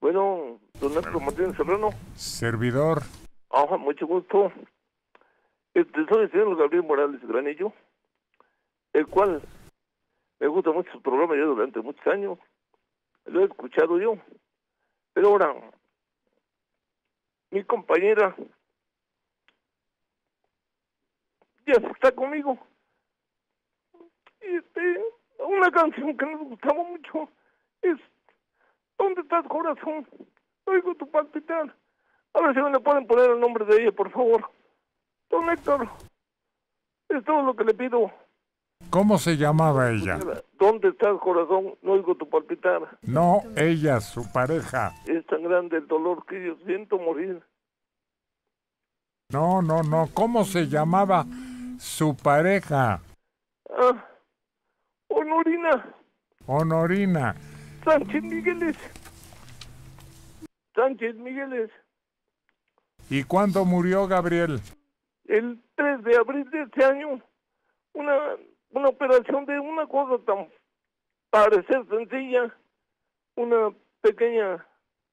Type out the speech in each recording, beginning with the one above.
Bueno, don Héctor Martínez Serrano. Servidor. Ajá, mucho gusto. Soy el señor Gabriel Morales Granillo, el cual me gusta mucho su programa ya durante muchos años. Lo he escuchado yo. Pero ahora, mi compañera ya está conmigo. Y una canción que nos gustaba mucho es ¿Dónde estás, corazón? Oigo tu palpitar. A ver si me le pueden poner el nombre de ella, por favor. Don Héctor, es todo lo que le pido. ¿Cómo se llamaba ella? ¿Dónde estás, corazón? No oigo tu palpitar. No, ella, su pareja. Es tan grande el dolor que yo siento morir. No. ¿Cómo se llamaba su pareja? Ah, Honorina. Honorina. Sánchez Migueles. ¿Y cuándo murió Gabriel? El 3 de abril de este año. Una operación de una cosa tan parecer sencilla. Una pequeña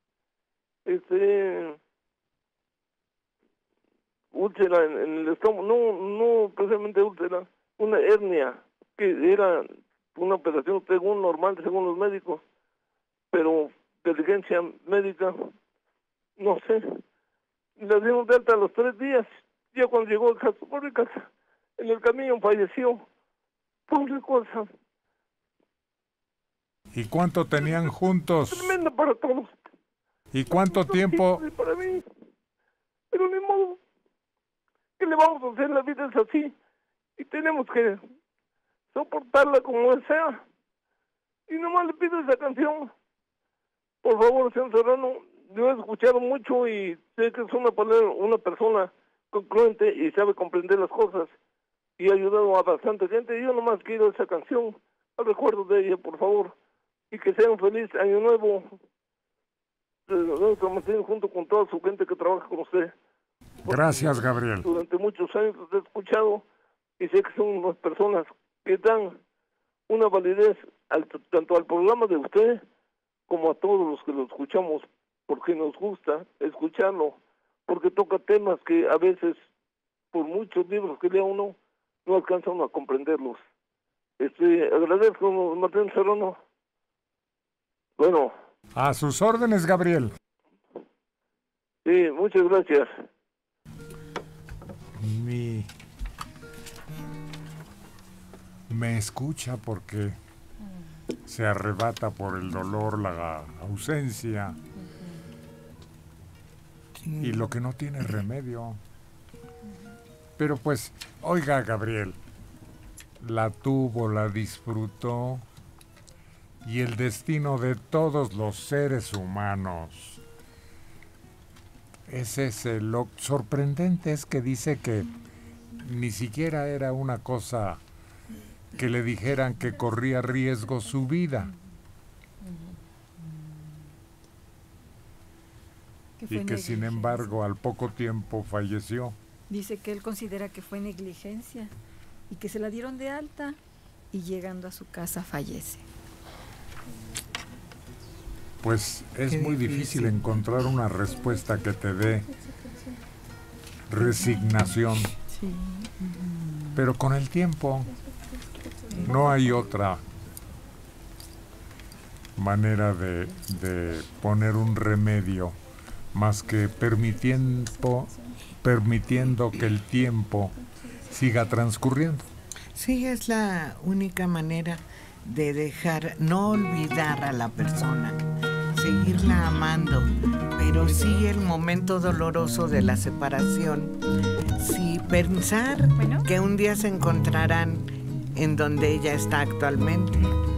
úlcera en el estómago, no precisamente úlcera, una hernia, que era una operación según normal, según los médicos, pero de diligencia médica, no sé, la dieron de alta a los 3 días, ya cuando llegó a casa, pobre casa, en el camino falleció, pobre cosa. ¿Y cuánto tenían juntos? Tremenda para todos. ¿Y cuánto tiempo? Para mí, pero ni modo. ¿Qué le vamos a hacer? La vida es así y tenemos que soportarla como sea. Y nomás le pido esa canción. Por favor, señor Serrano, yo he escuchado mucho y sé que es una persona concluente y sabe comprender las cosas y ha ayudado a bastante gente. Yo nomás quiero esa canción al recuerdo de ella, por favor, y que sea un feliz año nuevo junto con toda su gente que trabaja con usted. Gracias, Gabriel. Durante muchos años los he escuchado y sé que son unas personas que dan una validez tanto al programa de usted como a todos los que lo escuchamos, porque nos gusta escucharlo, porque toca temas que a veces, por muchos libros que lea uno, no alcanza uno a comprenderlos. Agradezco, Martín Serrano. Bueno. A sus órdenes, Gabriel. Sí, muchas gracias. Me escucha porque se arrebata por el dolor, la ausencia y lo que no tiene remedio. Pero pues, oiga, Gabriel, la tuvo, la disfrutó y el destino de todos los seres humanos es ese. Lo sorprendente es que dice que ni siquiera era una cosa que le dijeran que corría riesgo su vida. Y que sin embargo al poco tiempo falleció. Dice que él considera que fue negligencia y que se la dieron de alta y llegando a su casa fallece. Pues es muy difícil encontrar una respuesta que te dé resignación. Sí. Pero con el tiempo no hay otra manera de poner un remedio más que permitiendo que el tiempo siga transcurriendo. Sí, es la única manera de dejar, no olvidar a la persona, seguirla amando, pero sí el momento doloroso de la separación, sí pensar que un día se encontrarán en donde ella está actualmente.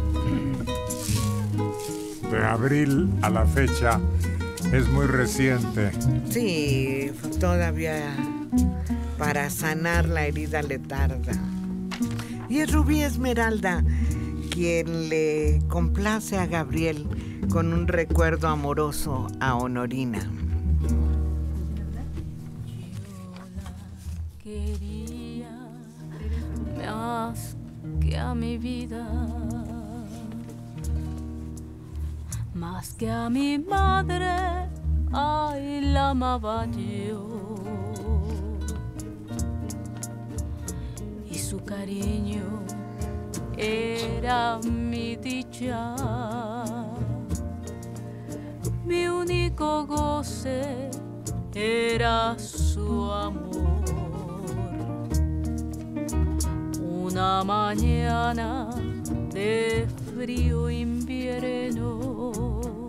De abril a la fecha es muy reciente. Sí, todavía para sanar la herida le tarda. Y es Rubí Esmeralda quien le complace a Gabriel con un recuerdo amoroso a Honorina. Quería más que a mi vida. más que a mi madre, ay, la amaba yo. Y su cariño era mi dicha, mi único goce era su amor. Una mañana de frío invierno,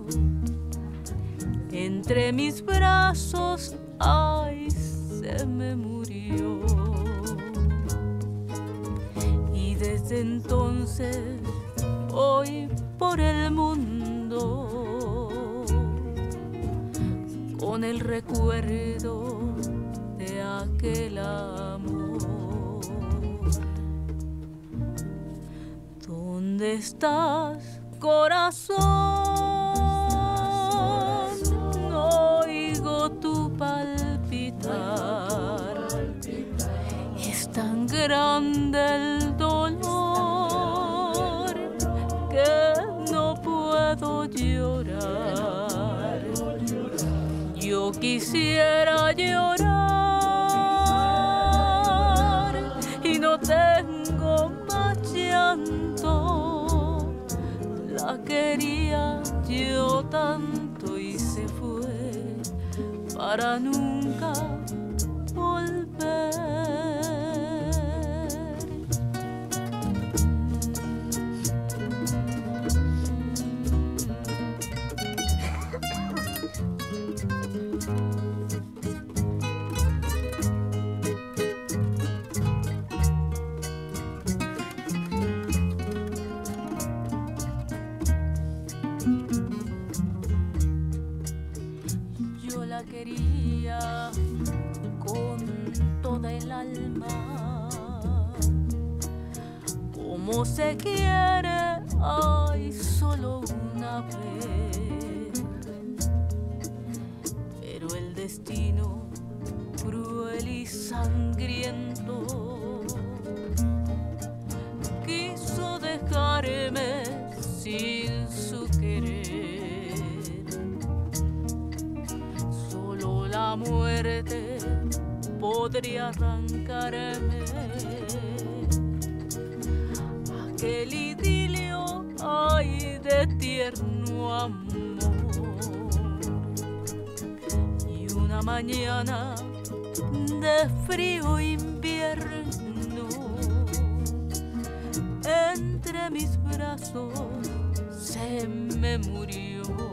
entre mis brazos, ay, se me murió. Y desde entonces voy por el mundo con el recuerdo de aquel amor. ¿Dónde estás, corazón? No oigo tu palpitar. Es tan grande el dolor que no puedo llorar. Yo quisiera llorar y no tengo más llanto. La quería yo tanto y se fue para nunca volver. Quería con toda el alma, como se quiere, ay, solo una vez. Pero el destino cruel y sangriento quiso dejarme sin su querer. La muerte podría arrancarme aquel idilio, ay, de tierno amor. Y una mañana de frío invierno, entre mis brazos se me murió.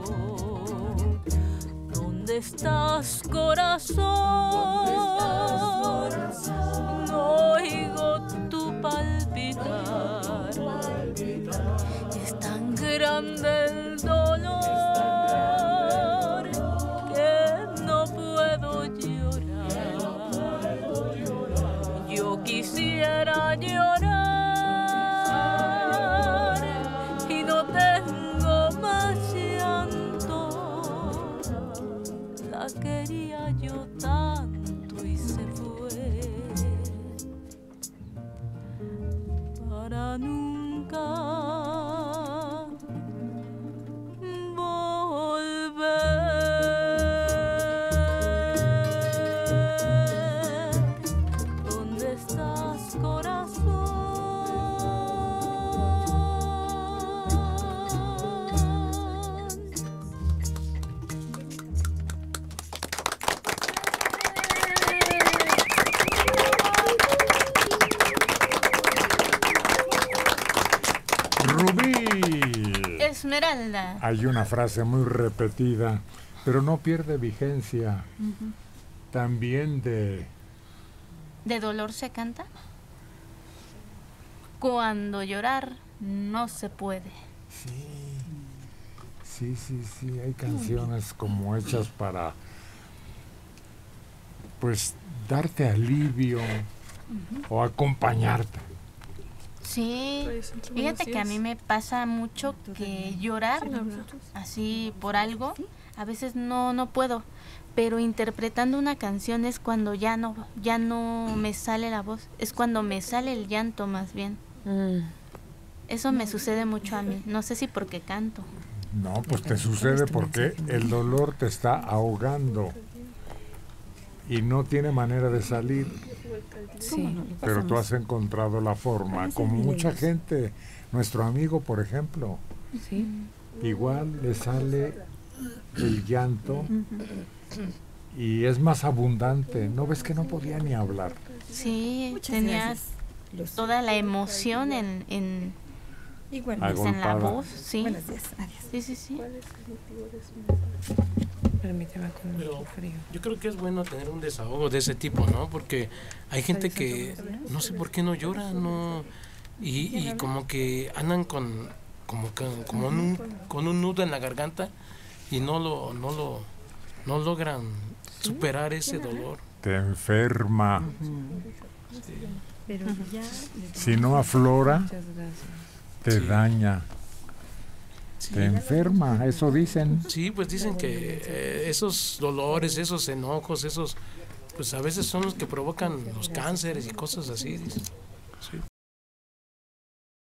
¿Dónde estás, corazón? No oigo tu palpitar. Es tan grande el dolor que no puedo llorar. Yo quisiera llorar y no tengo más llanto. La quería yo tanto y se fue para nunca volver. ¿Dónde estás, corazón? Esmeralda. Hay una frase muy repetida, pero no pierde vigencia. También ¿De dolor se canta? Cuando llorar no se puede. Sí, hay canciones como hechas para, pues, darte alivio o acompañarte. Sí, fíjate que a mí me pasa mucho que llorar así por algo, a veces no puedo, pero interpretando una canción es cuando ya no me sale la voz, es cuando me sale el llanto más bien. Eso me sucede mucho a mí, no sé si porque canto. No, pues te sucede porque el dolor te está ahogando y no tiene manera de salir. Sí, Pero tú has encontrado la forma, como mucha gente. Nuestro amigo, por ejemplo, Sí. igual le sale el llanto y es más abundante. ¿No ves que no podía ni hablar? Sí, Muchas tenías gracias. toda la emoción en Igual. Algo. pues, en la Agolpada. voz, sí. Buenos días. Adiós. Sí, sí, sí. Permíteme con Pero mucho frío. yo creo que es bueno tener un desahogo de ese tipo, ¿no? Porque hay gente que no sé por qué no llora, no, y como que andan con un nudo en la garganta y no logran superar ese dolor. Te enferma. Pero ya. Si no aflora, Muchas gracias. te daña. Sí. Te enferma, eso dicen. Sí, pues dicen que esos dolores, esos enojos, esos, pues a veces son los que provocan los cánceres y cosas así. Dicen. Sí.